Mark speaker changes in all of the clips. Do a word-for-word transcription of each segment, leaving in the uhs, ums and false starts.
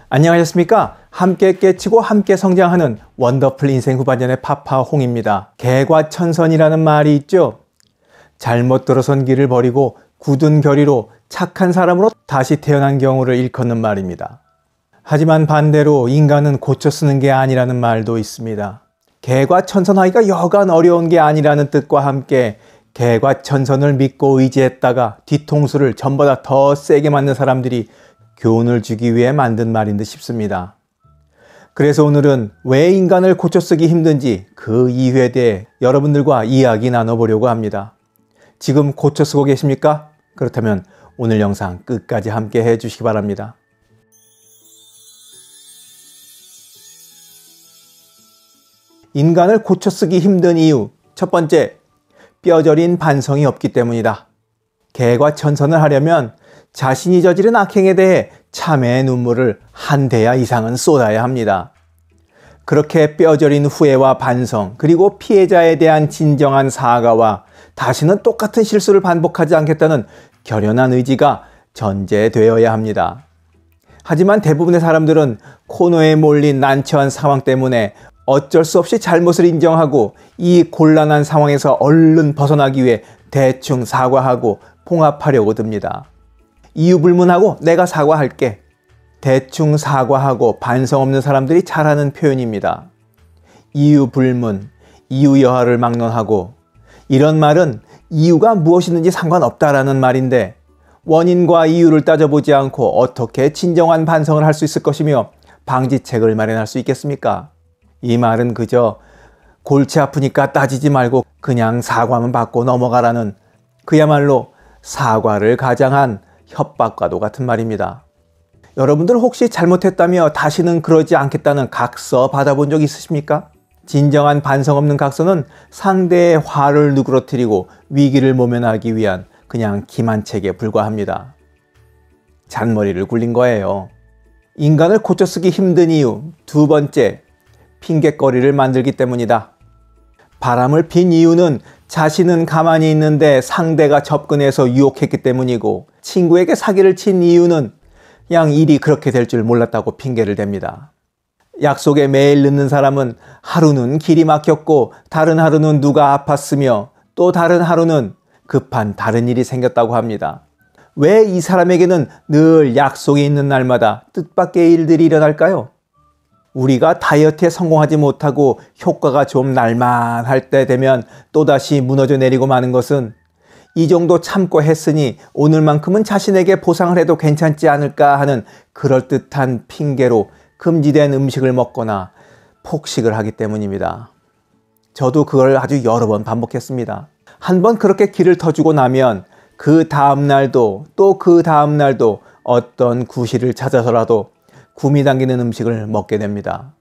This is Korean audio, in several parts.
Speaker 1: 안녕하셨습니까? 함께 깨치고 함께 성장하는 원더풀 인생 후반전의 파파홍입니다. 개과천선이라는 말이 있죠. 잘못 들어선 길을 버리고 굳은 결의로 착한 사람으로 다시 태어난 경우를 일컫는 말입니다. 하지만 반대로 인간은 고쳐 쓰는 게 아니라는 말도 있습니다. 개과천선하기가 여간 어려운 게 아니라는 뜻과 함께 개과천선을 믿고 의지했다가 뒤통수를 전보다 더 세게 맞는 사람들이 교훈을 주기 위해 만든 말인 듯 싶습니다. 그래서 오늘은 왜 인간을 고쳐 쓰기 힘든지 그 이유에 대해 여러분들과 이야기 나눠보려고 합니다. 지금 고쳐 쓰고 계십니까? 그렇다면 오늘 영상 끝까지 함께 해주시기 바랍니다. 인간을 고쳐 쓰기 힘든 이유 첫 번째, 뼈저린 반성이 없기 때문이다. 개과천선을 하려면 자신이 저지른 악행에 대해 참회의 눈물을 한 대야 이상은 쏟아야 합니다. 그렇게 뼈저린 후회와 반성, 그리고 피해자에 대한 진정한 사과와 다시는 똑같은 실수를 반복하지 않겠다는 결연한 의지가 전제되어야 합니다. 하지만 대부분의 사람들은 코너에 몰린 난처한 상황 때문에 어쩔 수 없이 잘못을 인정하고 이 곤란한 상황에서 얼른 벗어나기 위해 대충 사과하고 봉합하려고 듭니다. 이유 불문하고 내가 사과할게. 대충 사과하고 반성 없는 사람들이 잘하는 표현입니다. 이유 불문, 이유 여하를 막론하고, 이런 말은 이유가 무엇이든지 상관없다라는 말인데 원인과 이유를 따져보지 않고 어떻게 진정한 반성을 할 수 있을 것이며 방지책을 마련할 수 있겠습니까? 이 말은 그저 골치 아프니까 따지지 말고 그냥 사과만 받고 넘어가라는 그야말로 사과를 가장한 협박과도 같은 말입니다. 여러분들 혹시 잘못했다며 다시는 그러지 않겠다는 각서 받아본 적 있으십니까? 진정한 반성 없는 각서는 상대의 화를 누그러뜨리고 위기를 모면하기 위한 그냥 기만책에 불과합니다. 잔머리를 굴린 거예요. 인간을 고쳐 쓰기 힘든 이유 두 번째, 핑곗거리를 만들기 때문이다. 바람을 핀 이유는 자신은 가만히 있는데 상대가 접근해서 유혹했기 때문이고, 친구에게 사기를 친 이유는 그냥 일이 그렇게 될 줄 몰랐다고 핑계를 댑니다. 약속에 매일 늦는 사람은 하루는 길이 막혔고 다른 하루는 누가 아팠으며 또 다른 하루는 급한 다른 일이 생겼다고 합니다. 왜 이 사람에게는 늘 약속이 있는 날마다 뜻밖의 일들이 일어날까요? 우리가 다이어트에 성공하지 못하고 효과가 좀 날만할 때 되면 또다시 무너져 내리고 마는 것은 이 정도 참고 했으니 오늘만큼은 자신에게 보상을 해도 괜찮지 않을까 하는 그럴듯한 핑계로 금지된 음식을 먹거나 폭식을 하기 때문입니다. 저도 그걸 아주 여러 번 반복했습니다. 한번 그렇게 기를 터주고 나면 그 다음 날도 또 그 다음 날도 어떤 구실을 찾아서라도 구미 당기는 음식을 먹게 됩니다.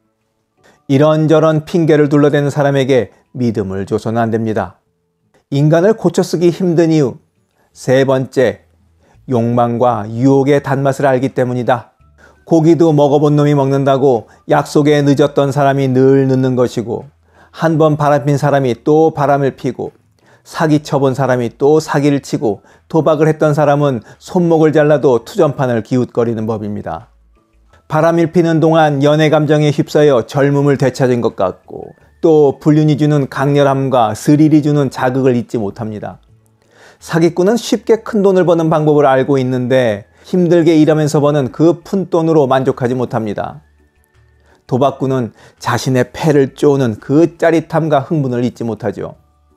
Speaker 1: 이런저런 핑계를 둘러대는 사람에게 믿음을 줘서는 안 됩니다. 인간을 고쳐 쓰기 힘든 이유 세 번째, 욕망과 유혹의 단맛을 알기 때문이다. 고기도 먹어본 놈이 먹는다고 약속에 늦었던 사람이 늘 늦는 것이고, 한 번 바람핀 사람이 또 바람을 피고, 사기 쳐본 사람이 또 사기를 치고, 도박을 했던 사람은 손목을 잘라도 투전판을 기웃거리는 법입니다. 바람을 피는 동안 연애 감정에 휩싸여 젊음을 되찾은 것 같고, 또 불륜이 주는 강렬함과 스릴이 주는 자극을 잊지 못합니다. 사기꾼은 쉽게 큰 돈을 버는 방법을 알고 있는데 힘들게 일하면서 버는 그 푼돈으로 만족하지 못합니다. 도박꾼은 자신의 패를 쪼는 그 짜릿함과 흥분을 잊지 못하죠.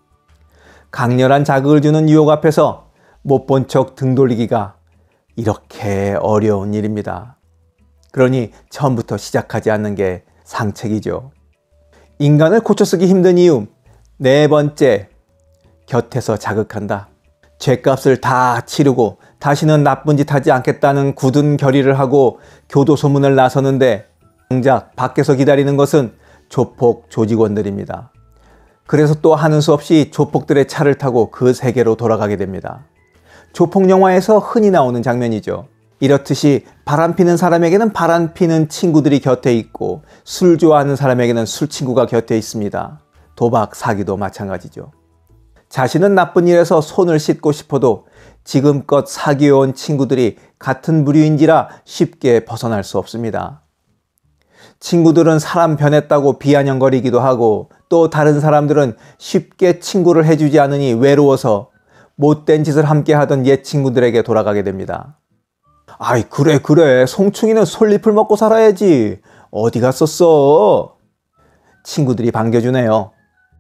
Speaker 1: 강렬한 자극을 주는 유혹 앞에서 못 본 척 등 돌리기가 이렇게 어려운 일입니다. 그러니 처음부터 시작하지 않는 게 상책이죠. 인간을 고쳐 쓰기 힘든 이유 네 번째, 곁에서 자극한다. 죗값을 다 치르고 다시는 나쁜 짓 하지 않겠다는 굳은 결의를 하고 교도소문을 나서는데 정작 밖에서 기다리는 것은 조폭 조직원들입니다. 그래서 또 하는 수 없이 조폭들의 차를 타고 그 세계로 돌아가게 됩니다. 조폭 영화에서 흔히 나오는 장면이죠. 이렇듯이 바람피는 사람에게는 바람피는 친구들이 곁에 있고, 술 좋아하는 사람에게는 술 친구가 곁에 있습니다. 도박, 사기도 마찬가지죠. 자신은 나쁜 일에서 손을 씻고 싶어도 지금껏 사귀어온 친구들이 같은 부류인지라 쉽게 벗어날 수 없습니다. 친구들은 사람 변했다고 비아냥거리기도 하고 또 다른 사람들은 쉽게 친구를 해주지 않으니 외로워서 못된 짓을 함께 하던 옛 친구들에게 돌아가게 됩니다. 아이 그래 그래 송충이는 솔잎을 먹고 살아야지. 어디 갔었어? 친구들이 반겨주네요.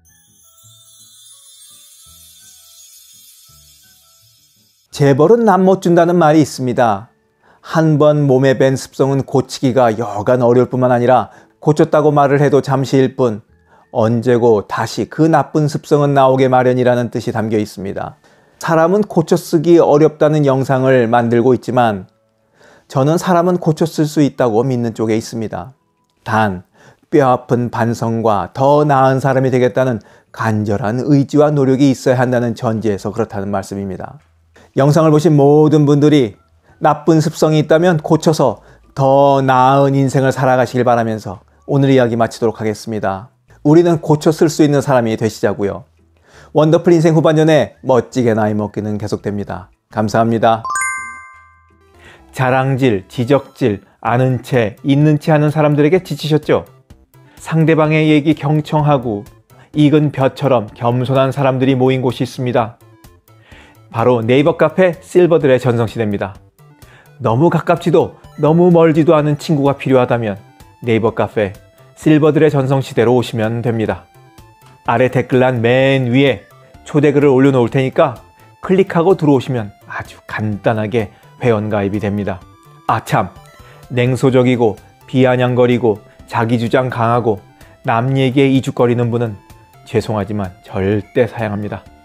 Speaker 1: 재벌은 남 못 준다는 말이 있습니다. 한 번 몸에 밴 습성은 고치기가 여간 어려울 뿐만 아니라 고쳤다고 말을 해도 잠시일 뿐 언제고 다시 그 나쁜 습성은 나오게 마련이라는 뜻이 담겨 있습니다. 사람은 고쳐 쓰기 어렵다는 영상을 만들고 있지만 저는 사람은 고쳐 쓸 수 있다고 믿는 쪽에 있습니다. 단 뼈아픈 반성과 더 나은 사람이 되겠다는 간절한 의지와 노력이 있어야 한다는 전제에서 그렇다는 말씀입니다. 영상을 보신 모든 분들이 나쁜 습성이 있다면 고쳐서 더 나은 인생을 살아가시길 바라면서 오늘 이야기 마치도록 하겠습니다. 우리는 고쳐 쓸 수 있는 사람이 되시자고요. 원더풀 인생 후반전에 멋지게 나이 먹기는 계속됩니다. 감사합니다. 자랑질, 지적질, 아는 채, 있는 채 하는 사람들에게 지치셨죠? 상대방의 얘기 경청하고 익은 벼처럼 겸손한 사람들이 모인 곳이 있습니다. 바로 네이버 카페 실버들의 전성시대입니다. 너무 가깝지도 너무 멀지도 않은 친구가 필요하다면 네이버 카페 실버들의 전성시대로 오시면 됩니다. 아래 댓글란 맨 위에 초대글을 올려놓을 테니까 클릭하고 들어오시면 아주 간단하게 회원가입이 됩니다. 아참, 냉소적이고 비아냥거리고 자기주장 강하고 남 얘기에 이죽거리는 분은 죄송하지만 절대 사양합니다.